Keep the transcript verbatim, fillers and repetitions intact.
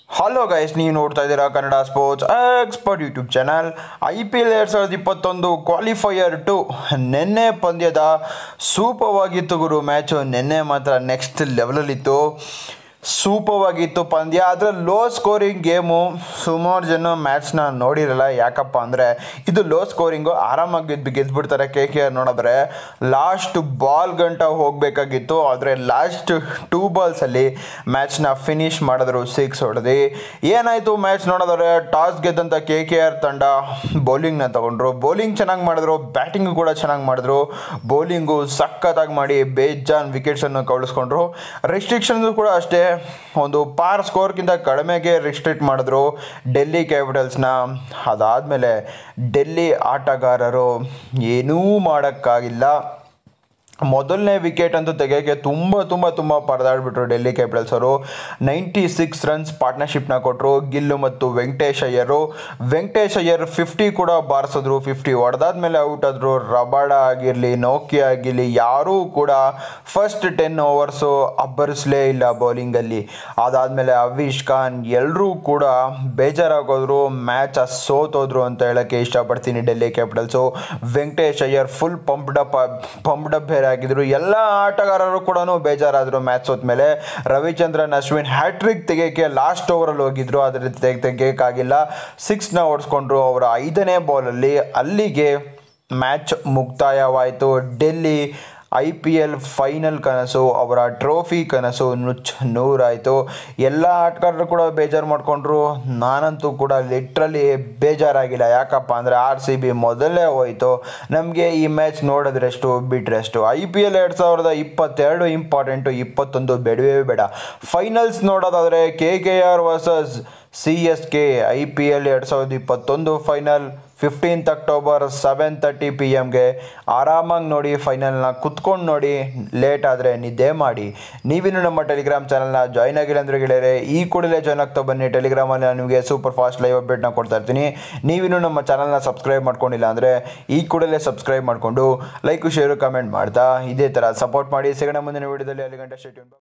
Hello guys, ನೀವು ನೋಡ್ತಾ ಇದ್ದೀರಾ Kannada sports expert YouTube channel. I P L ಎರಡು ಸಾವಿರದ ಇಪ್ಪತ್ತೊಂದು ಕ್ವಾಲಿಫೈಯರ್ ಟು ನಿನ್ನೆ ಪಂದ್ಯದ ಸೂಪರ್ವಾಗಿತ್ತು ಗುರು. ಮ್ಯಾಚು ನಿನ್ನೆ ಮಾತ್ರ ನೆಕ್ಸ್ಟ್ ಲೆವೆಲಲ್ಲಿತ್ತು. ಸೂಪರ್ವಾಗಿತ್ತು ಪಂದ್ಯ. ಆದರೆ ಲೋ ಸ್ಕೋರಿಂಗ್ ಗೇಮು. ಸುಮಾರು ಜನ ಮ್ಯಾಚ್ನ ನೋಡಿರಲ್ಲ. ಯಾಕಪ್ಪ ಅಂದರೆ ಇದು ಲೋ ಸ್ಕೋರಿಂಗು. ಆರಾಮಾಗಿ ಗೆದ್ದು ಗೆದ್ದುಬಿಡ್ತಾರೆ ಕೆ ಕೆ ಆರ್. ನೋಡಿದ್ರೆ ಲಾಸ್ಟ್ ಬಾಲ್ ಗಂಟ ಹೋಗಬೇಕಾಗಿತ್ತು. ಆದರೆ ಲಾಸ್ಟ್ ಟೂ ಬಾಲ್ಸಲ್ಲಿ ಮ್ಯಾಚ್ನ ಫಿನಿಷ್ ಮಾಡಿದ್ರು, ಸಿಕ್ಸ್ ಹೊಡೆದು. ಏನಾಯಿತು ಮ್ಯಾಚ್ ನೋಡಿದ್ರೆ, ಟಾಸ್ ಗೆದ್ದಂಥ ಕೆ ಕೆ ಆರ್ ತಂಡ ಬೌಲಿಂಗ್ನ ತಗೊಂಡ್ರು. ಬೌಲಿಂಗ್ ಚೆನ್ನಾಗಿ ಮಾಡಿದ್ರು, ಬ್ಯಾಟಿಂಗು ಕೂಡ ಚೆನ್ನಾಗಿ ಮಾಡಿದ್ರು. ಬೌಲಿಂಗು ಸಖತ್ತಾಗಿ ಮಾಡಿ ಬೇಜಾನ್ ವಿಕೆಟ್ಸನ್ನು ಕಳಿಸ್ಕೊಂಡ್ರು. ರೆಸ್ಟ್ರಿಕ್ಷನ್ಸು ಕೂಡ ಅಷ್ಟೇ, ಒಂದು ಪಾರ್ ಸ್ಕೋರ್ಗಿಂತ ಕಡಿಮೆಗೆ ರಿಸ್ಟ್ರಿಕ್ಟ್ ಮಾಡಿದ್ರು ಡೆಲ್ಲಿ ಕ್ಯಾಪಿಟಲ್ಸ್ನ. ಅದಾದಮೇಲೆ ಡೆಲ್ಲಿ ಆಟಗಾರರು ಏನೂ ಮಾಡೋಕ್ಕಾಗಿಲ್ಲ. ಮೊದಲನೇ ವಿಕೆಟ್ ಅಂತೂ ತೆಗೆಯೋಕ್ಕೆ ತುಂಬ ತುಂಬ ತುಂಬ ಪರದಾಡ್ಬಿಟ್ರು ಡೆಲ್ಲಿ ಕ್ಯಾಪಿಟಲ್ಸ್ ಅವರು. ನೈಂಟಿ ಸಿಕ್ಸ್ ರನ್ಸ್ ಪಾರ್ಟ್ನರ್ಶಿಪ್ನ ಕೊಟ್ಟರು ಗಿಲ್ಲು ಮತ್ತು ವೆಂಕಟೇಶ್ ಅಯ್ಯರು. ವೆಂಕಟೇಶ್ ಅಯ್ಯರ್ ಫಿಫ್ಟಿ ಕೂಡ ಬಾರಿಸಿದ್ರು. ಫಿಫ್ಟಿ ಹೊಡೆದಾದ್ಮೇಲೆ ಔಟ್ ಆದರು. ರಬಾಡ ಆಗಿರಲಿ, ನೋಕಿ ಆಗಿರಲಿ, ಯಾರೂ ಕೂಡ ಫಸ್ಟ್ ಟೆನ್ ಓವರ್ಸು ಅಬ್ಬರಿಸಲೇ ಇಲ್ಲ ಬೌಲಿಂಗಲ್ಲಿ. ಅದಾದಮೇಲೆ ಅವಿಶ್ ಖಾನ್ ಎಲ್ಲರೂ ಕೂಡ ಬೇಜಾರಾಗೋದ್ರು, ಮ್ಯಾಚ್ ಸೋತೋದ್ರು ಅಂತ ಹೇಳೋಕ್ಕೆ ಇಷ್ಟಪಡ್ತೀನಿ Delhi capitals. Venkatesh Iyer full pumped up pumped up ಬೇರೆ ಆಗಿದ್ರು. ಎಲ್ಲ ಆಟಗಾರರು ಕೂಡ ಬೇಜಾರಾದರು ಮ್ಯಾಚ್ ಸೋತ ಮೇಲೆ. ರವಿಚಂದ್ರನ್ ಅಶ್ವಿನ್ ಹ್ಯಾಟ್ರಿಕ್ ತೆಗೆಯೋಕ್ಕೆ ಲಾಸ್ಟ್ ಓವರಲ್ಲಿ ಹೋಗಿದ್ರು, ಆದರೆ ತೆಗೆ ತೆಗೆಯೋಕ್ಕಾಗಿಲ್ಲ. ಸಿಕ್ಸ್ನ ಓಡಿಸ್ಕೊಂಡ್ರು ಅವರ ಐದನೇ ಬಾಲಲ್ಲಿ. ಅಲ್ಲಿಗೆ ಮ್ಯಾಚ್ ಮುಕ್ತಾಯವಾಯಿತು. Delhi I P L final ಕನಸು, ಅವರ ಟ್ರೋಫಿ ಕನಸು ನುಚ್ಚು ನೂರಾಯಿತು. ಎಲ್ಲ ಆಟಗಾರರು ಕೂಡ ಬೇಜಾರು ಮಾಡಿಕೊಂಡ್ರು. ನಾನಂತೂ ಕೂಡ ಲಿಟ್ರಲಿ ಬೇಜಾರಾಗಿಲ್ಲ. ಯಾಕಪ್ಪ ಅಂದರೆ ಆರ್ ಸಿ ಬಿ ಮೊದಲೇ ಹೋಯಿತು. ನಮಗೆ ಈ ಮ್ಯಾಚ್ ನೋಡಿದ್ರೆಷ್ಟು ಬಿಟ್ರೆಷ್ಟು. ಐ ಪಿ ಎಲ್ ಎರಡು ಸಾವಿರದ ಇಪ್ಪತ್ತೆರಡು ಇಂಪಾರ್ಟೆಂಟು, ಇಪ್ಪತ್ತೊಂದು ಬೇಡವೇ ಬೇಡ. ಫೈನಲ್ಸ್ ನೋಡೋದಾದರೆ K K R versus C S K I P L ಎರಡು ಸಾವಿರದ ಇಪ್ಪತ್ತೊಂದು final fifteenth October seven thirty P ಎಮ್ಗೆ ಆರಾಮಾಗಿ ನೋಡಿ. ಫೈನಲ್ನ ಕುತ್ಕೊಂಡು ನೋಡಿ, ಲೇಟ್ ಆದರೆ ನಿದ್ದೆ ಮಾಡಿ. ನೀವಿನ್ನೂ ನಮ್ಮ ಟೆಲಿಗ್ರಾಮ್ ಚಾನಲ್ನ ಜಾಯ್ನ್ ಆಗಿಲ್ಲ ಅಂದರೆ ಗೆಳೆಯರೆ ಈ ಕೂಡಲೇ ಜಾಯ್ನ್ ಆಗ್ತಾ ಬನ್ನಿ. ಟೆಲಿಗ್ರಾಮಲ್ಲಿ ನಾನು ನಿಮಗೆ ಸೂಪರ್ ಫಾಸ್ಟ್ ಲೈವ್ ಅಪ್ಡೇಟ್ನ ಕೊಡ್ತಾ ಇರ್ತೀನಿ. ನೀವಿನ್ನೂ ನಮ್ಮ ಚಾನಲ್ನ ಸಬ್ಸ್ಕ್ರೈಬ್ ಮಾಡ್ಕೊಂಡಿಲ್ಲ ಅಂದರೆ ಈ ಕೂಡಲೇ ಸಬ್ಸ್ಕ್ರೈಬ್ ಮಾಡಿಕೊಂಡು ಲೈಕು ಶೇರು ಕಮೆಂಟ್ ಮಾಡ್ತಾ ಇದೇ ಥರ ಸಪೋರ್ಟ್ ಮಾಡಿ. ಸಿಗೋಣ ಮುಂದಿನ ವೀಡಿಯೋದಲ್ಲಿ. ಅಲ್ಲಿ ಗಂಟೆ ಸ್ಟೇ ಟ್ಯೂನ್.